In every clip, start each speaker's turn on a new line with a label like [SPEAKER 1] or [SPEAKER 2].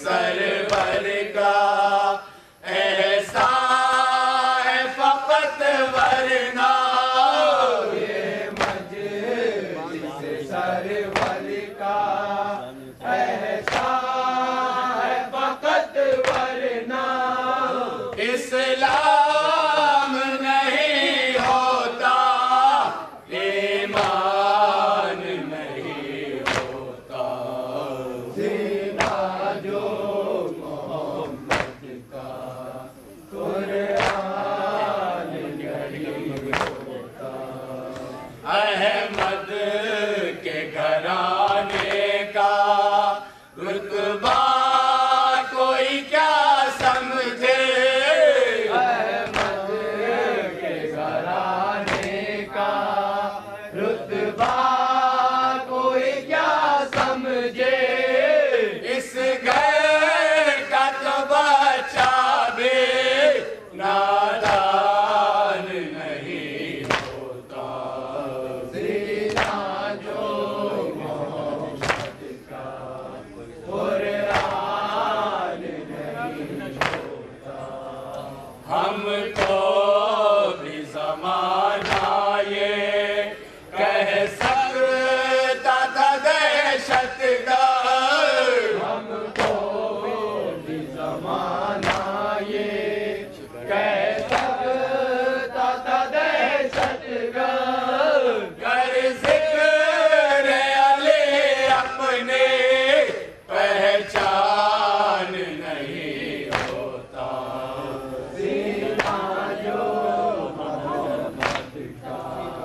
[SPEAKER 1] Server का एहसान है फकत, वरना ये मजलिस सरवर का एहसान है फकत, वरना इस्लाम नहीं होता, ईमान नहीं होता, जीना जो मोहम्मद का कुरान नहीं होता। अहमद के घराने का रुतबा कोई क्या समझे, अहमद के घराने का रुतबा कोई क्या समझे, इस घर का तो बच्चा भी नादान नहीं होता, जीना जो मोहम्मद का कुरान नहीं होता। हमको भी ज़माना ये कह सकता था दहशतगर्द, हमको भी ज़माना ये कह सकता था दहशतगर्द, कर ज़िक्र अली अपने पहचान नहीं होता, जीना जो मोहम्मद का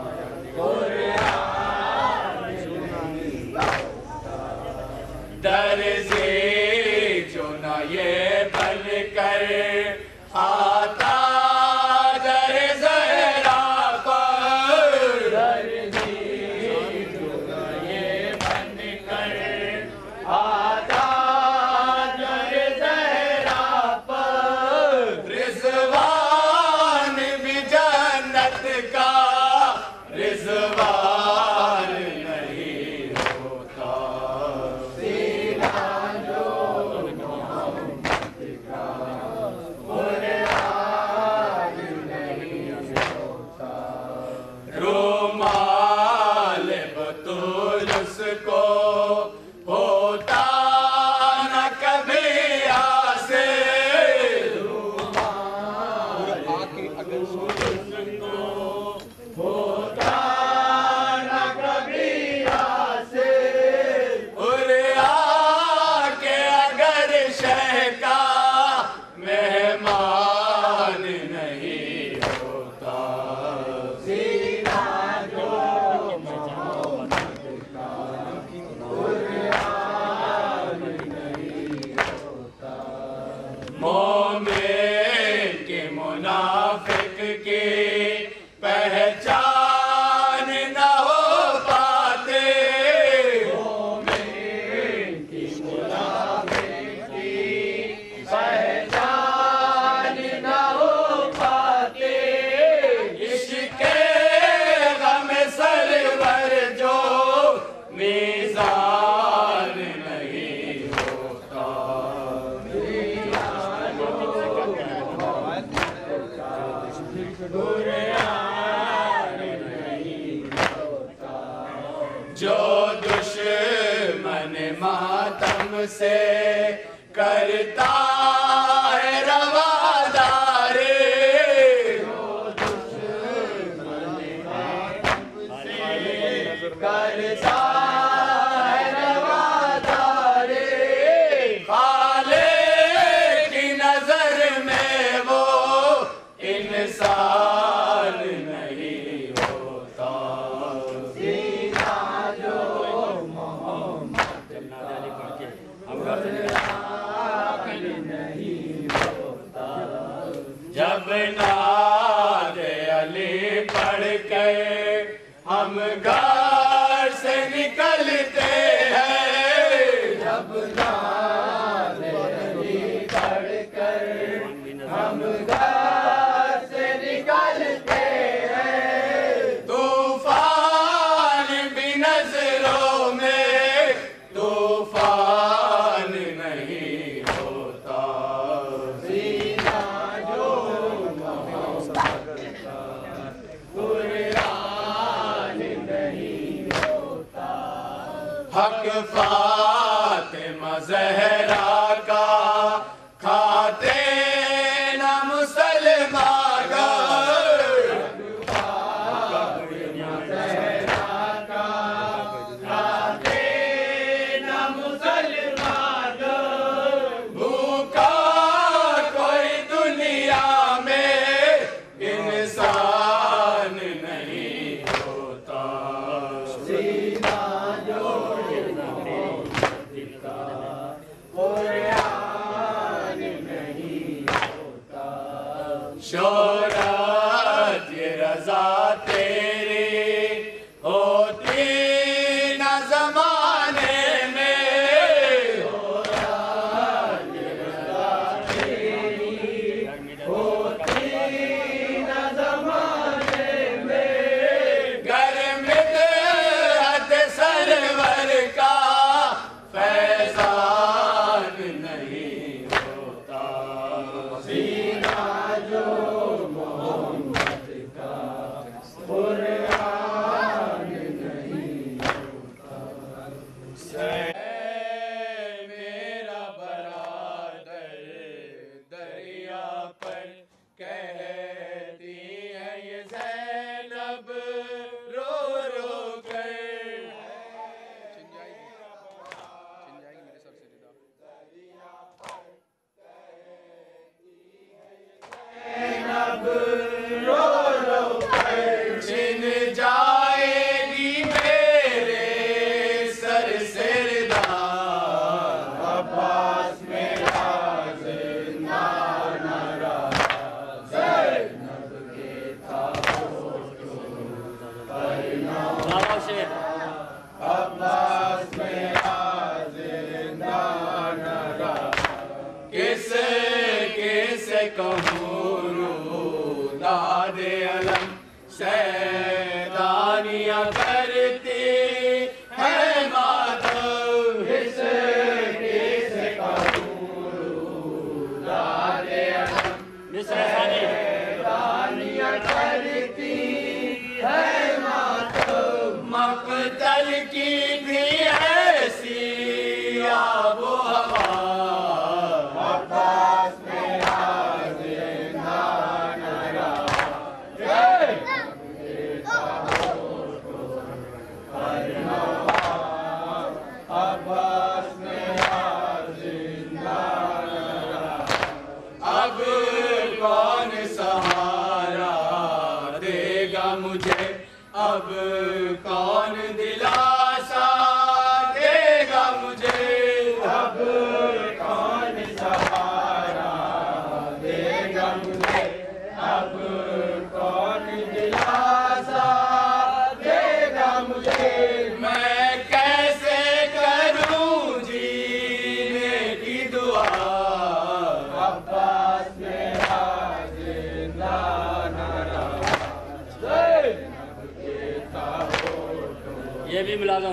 [SPEAKER 1] कुरान नहीं होता। दर्ज़े जो न ये बन कर आता दर ज़हरा पर, दर्ज़े जो न ये बन कर आता दर ज़हरा पर, रिज़वान भी जन्नत का रिज़वान नहीं होता, जीना जो मोहम्मद का कुरान नहीं होता। रुमाल बतूलुस को होता न कभी आसे, रुमाल बतूलुस को होता न कभी आसे, और आके अगर शह का मेहमान नहीं होता, जीना जो मोहम्मद का कुरान नहीं होता। मोमिन के मुनाफिक के पहचान न हो पाते, मोमिन की मुनाफिक की पहचान न हो पाते, इश्क़े गम सरवर जो मीज़ान नहीं होता, जीना जो मोहम्मद का कुरान नहीं होता। जो दुश्मन मातम से करता है रवादारे, जो दुश्मन मातम से करता है रवादारे, खाले की नजर में वो इंसान नहीं होता, जीना जो मोहम्मद का कुरान नहीं होता। फातिमा ज़हरा का खाते न मुसलमान फातिमा ज़हरा का खाते न मुसलमान भूखा कोई दुनिया में इंसान नहीं होता सीना जो शोहरत ये रज़ा तेरी होती न ज़माने में शोहरत ये रज़ा तेरी होती न ज़माने में घर में हद सरवर का फैज़ान नहीं होता सीना जो मोहम्मद का कुरान नहीं होता मेरा बरादर दरिया पर कहती है ये ज़ैनब रो रो कर
[SPEAKER 2] छिन जाएगी मेरे सर से रिदा।
[SPEAKER 1] ज़ैनब रो रो कर छिन जाएगी मेरे सर से रिदा अब्बास मेरा जिंदा न रहा ज़ैनब के था अब्बास मेरा जिंदा न रहा किस कहूँ दादे अलम सैदानियाँ करती है मातम किस कहूँ दादे अलम सैदानियाँ करती है मातम मक़तल की भी ऐसी आबो हवा अब्बास मेरा जिंदा न रहा अब्बास मेरा जिंदा न रहा अब कौन सहारा देगा मुझे अब कौन दिलासा देगा मुझे अब कौन सहारा देगा मुझे अब कौन दिलासा देगा मुझे मैं कैसे करूं जीने की दुआ अब्बास मेरा जिंदा न रहा ये भी मिला दो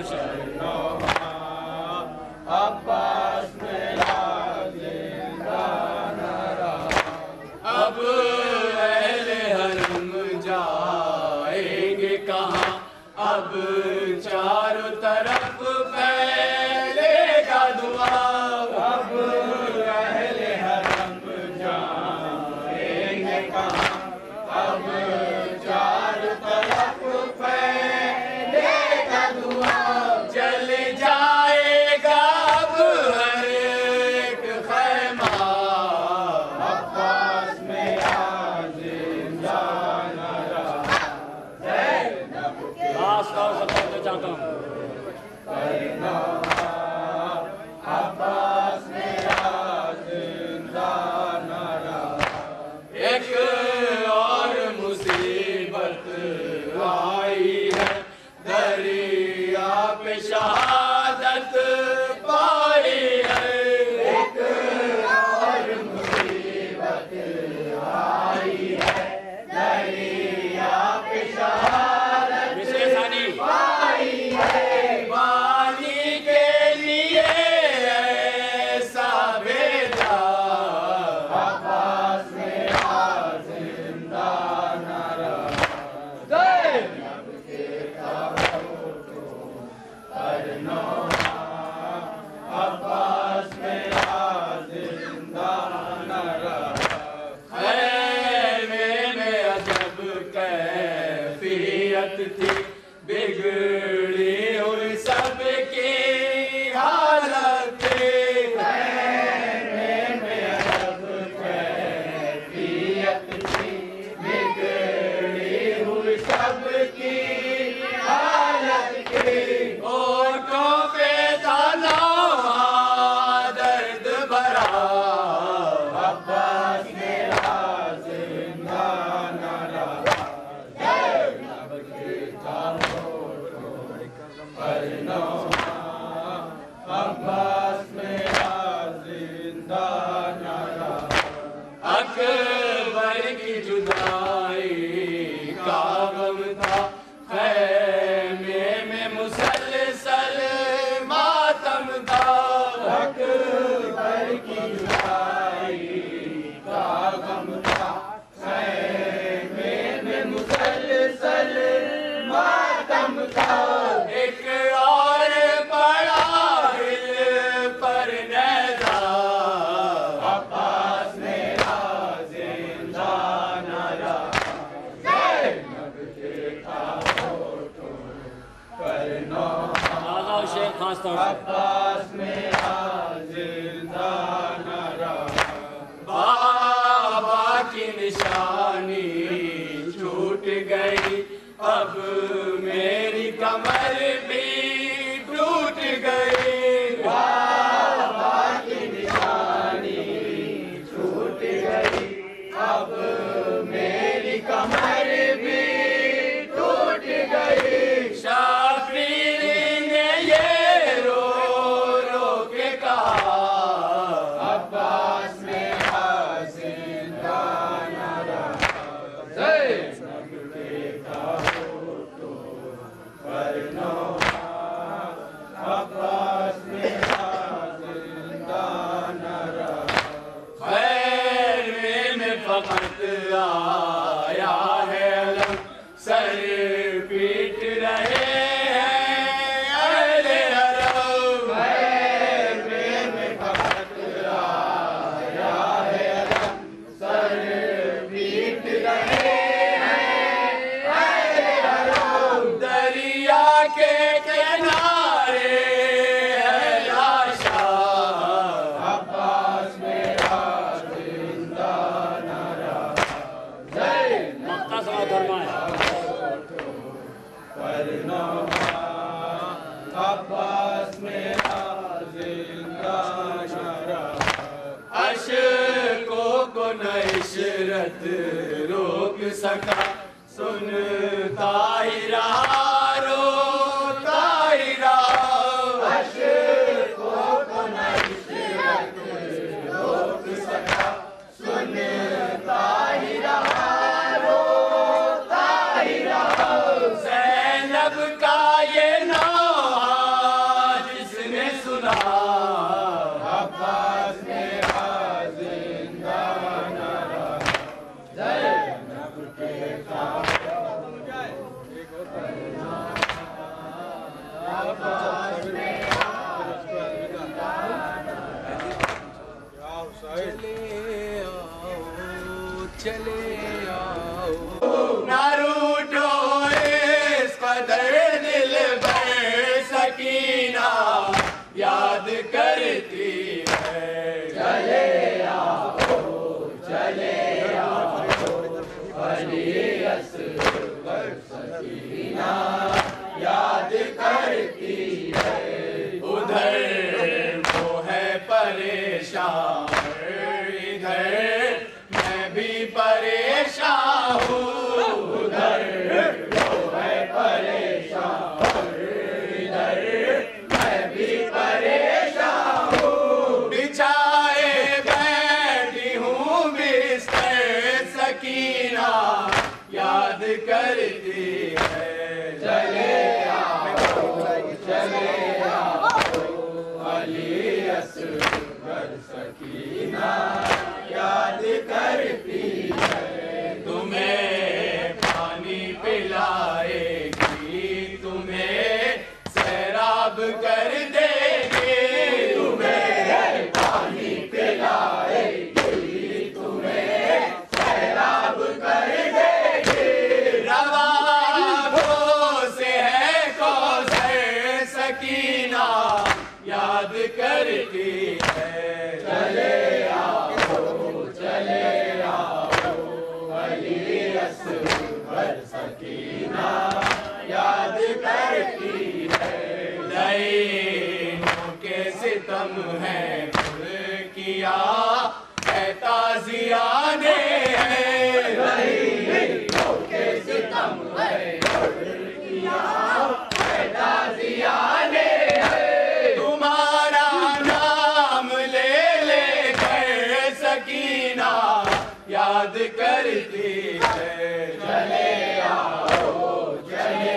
[SPEAKER 1] अब्बास मेरा जिंदा न रहा अब अहले हरम जाएंगे कहाँ अब चारों तरफ फैलेगा दुआ अब अहले हरम जाएंगे कहाँ अब चारों तरफ फैलेगा दुआ अकबर की जुदाई का गम था, खैमे में मुसलसल मातम था। एक और पड़ा हिल पर नेज़ा, अब्बास मेरा जिंदा न रहा। ज़ैनब देखा फोटो पर नौहा,
[SPEAKER 3] शेख खास तौर से
[SPEAKER 1] अब्बास मेरा जिंदा न रहा। बाबा की निशानी छूट गई, अब मेरी कमर भी टूट गई। बाबा की निशानी छूट गई, अब मेरी कमर भी टूट गई। शाफिर ने ये रो रो के कहा, अब्बास मेरा जिंदा न रहा। ज़ैनब देखा फोटो पर नौहा, अब्बास मेरा जिंदा न रहा। खैमे में फकत आया है अलम, सर पीट रहे हैं अहले हरम। खैमे में फकत आया है अलम, सर पीट रहे हैं अहले हरम। दरिया के किनारे है लाशा, अब्बास मेरा जिंदा न रहा।
[SPEAKER 3] मक्का से फरमाया
[SPEAKER 1] पर नौहा, अब्बास मेरा जिंदा न रहा। अशकों को न इशरत रोक सका, सुनता ही रहा रोता ही रहा। अशकों को न इशरत रोक सका, सुनता ही रहा रोता ही रहा। ज़ैनब का ये नौहा जिसने सुना, अब्बास मेरा जिंदा न रहा। ज़ैनब के अब्बास मेरा
[SPEAKER 2] चले आओ
[SPEAKER 1] ना रूठो इस कदर दिल भर सकीना याद करती है। चले आओ अली असगर सकीना याद करती है। उधर वो है परेशान, इधर मैं भी परेशान हूँ। उधर वो है परेशान, इधर मैं भी परेशान हूँ। बिछाए बैठी हूँ बिस्तर सकीना याद करती है। चले आओ अली असगर सकीना याद करती है। तुम्हें पानी पिलाएगी, तुम्हें सैराब कर देगी। तुम्हें पानी पिलाएगी, तुम्हें सैराब कर देगी। रवाबों से है कौसर सकीना याद करती है। चले आओ अली असगर सकीना याद करती है। लईनों के सितम है खुल किया है ताज़ियाने हैं। लईनों के सितम है खुल किया है ताज़ियाने हैं। तुम्हारा नाम ले लेकर सकीना याद करती है। चले आओ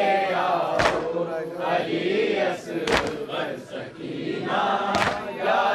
[SPEAKER 1] अली असगर सकीना याद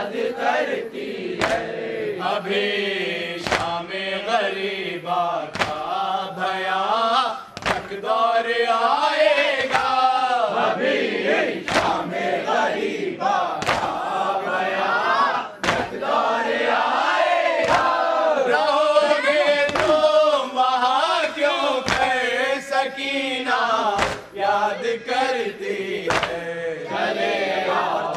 [SPEAKER 1] अभी शाम गरीबा का भया तक दौर आएगा, अभी शाम गरीबा का भया तक दौर आएगा। रहोगे तुम वहाँ क्यों कर सकीना याद करती है, चले आओ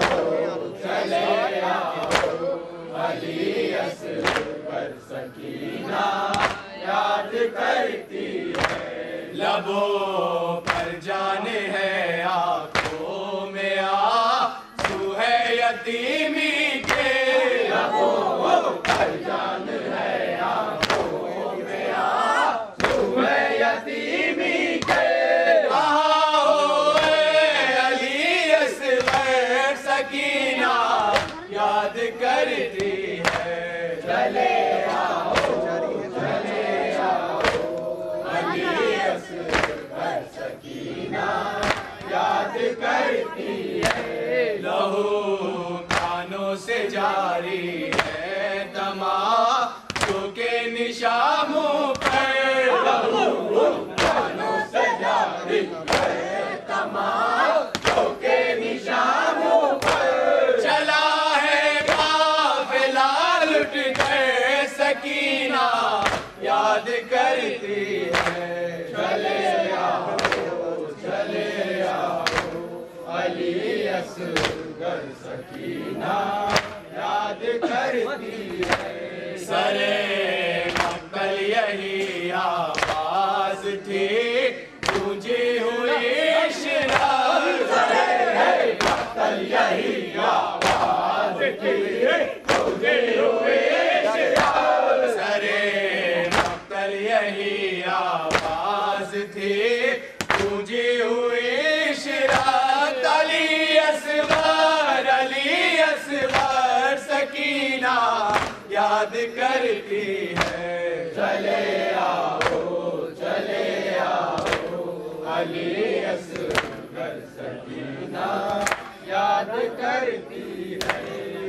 [SPEAKER 1] अली असगर सकीना याद करती है। लबों पर जाने है आंखों में आंसू है यतीमी के, लबों पर जान है आंखों में आंसू है यतीमी के। सकीना याद करती है, चले आओ अली असगर सकीना याद करती है। लहू कानों से जारी है तमाशों के निशानों पर, लहू कानों से जारी है तमाशों के निशानों सकीना याद करती है, चले आओ अली असगर सकीना याद करती है। सरे मक्तल यही आवाज थी गूंजी हुई शरार, सरे मक्तल यही आवाज थी गूंजी हुई यही आवाज थी गूंजी हुई शिरात। अली असगर सकीना याद करती है, चले आओ अली असगर सकीना याद करती है।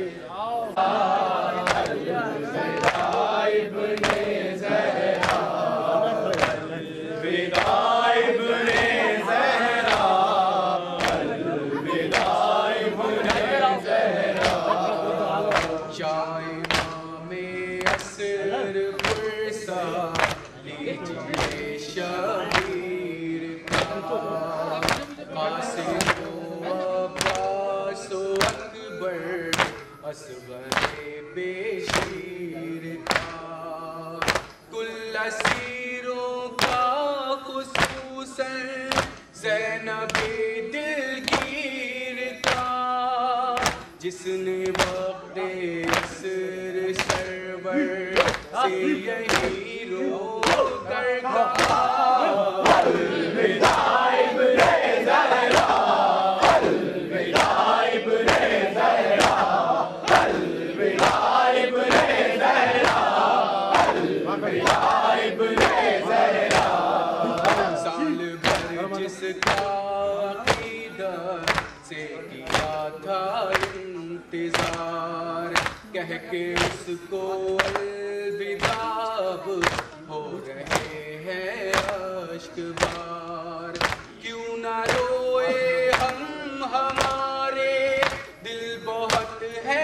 [SPEAKER 1] असगरे बेशीर का कुल असीरों का खुसूसन ज़ैनबे दिलगीर का, जिसने वक़्ते असर सरवर से यही रो कर कहा, अलविदा इब्ने ज़हरा, अलविदा इब्ने ज़हरा, अलविदा इब्ने ज़हरा, अलविदा इब्ने ज़हरा। साल भर जिसका अक़ीदत से किया था इंतज़ार, कह के उसको अलविदा हो रहे हैं अश्क बार। क्यों ना रोए हम, हमारे दिल बहुत है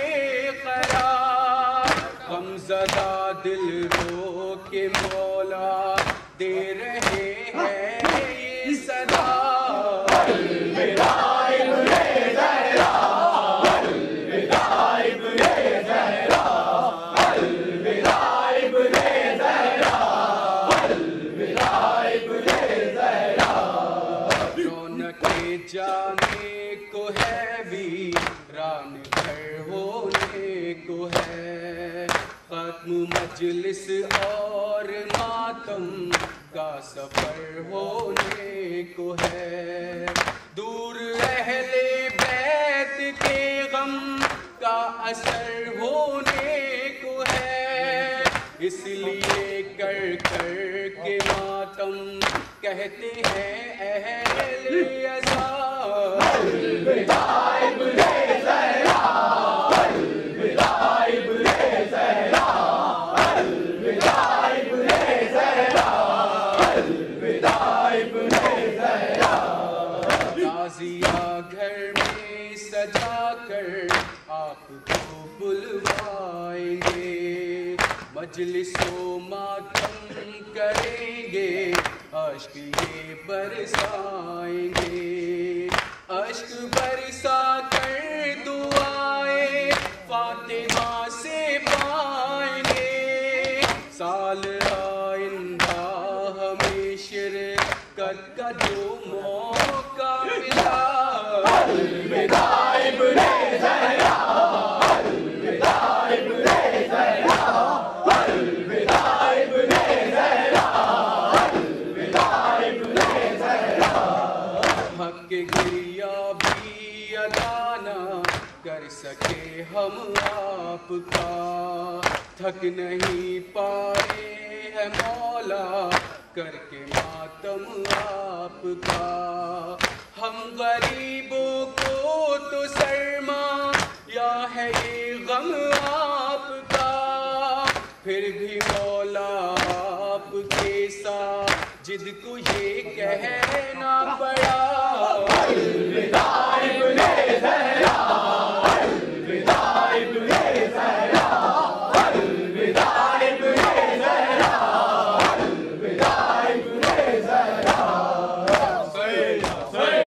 [SPEAKER 1] बेकरार, गमज़दा दिल रो के मौला दे रहे हैं ये सदा। अलविदा इब्ने ज़हरा, अलविदा इब्ने ज़हरा, अलविदा इब्ने ज़हरा, अलविदा इब्ने ज़हरा। रौनके जाने को है वीरान घर होने को है, ख़त्म मजलिस और मातम का सफर होने को है। दूर अहले बैत के गम का असर होने को है, इसलिए कर कर के मातम कहते हैं अहले अज़ा। अलविदा इब्ने ज़हरा, अलविदा इब्ने ज़हरा,
[SPEAKER 2] आपको बुलवाएंगे, मजलिसों मातम करेंगे, अश्क ये बरसाएंगे, अश्क बरसा कर दुआएं फातिमा से पाएंगे। साल आइंदा हमें शिरकत का जो मौका मिला, अलविदा इब्ने ज़हरा, अलविदा इब्ने ज़हरा, अलविदा इब्ने ज़हरा, अलविदा इब्ने ज़हरा। हक के गिरिया भी अदा न कर सके हम आपका, थक नहीं पाए है मौला करके मातम आपका। हम गरीबों को तो शर्मा या है ये गम आपका, फिर भी मौला आपके साथ जिद को ये कहना पड़ा,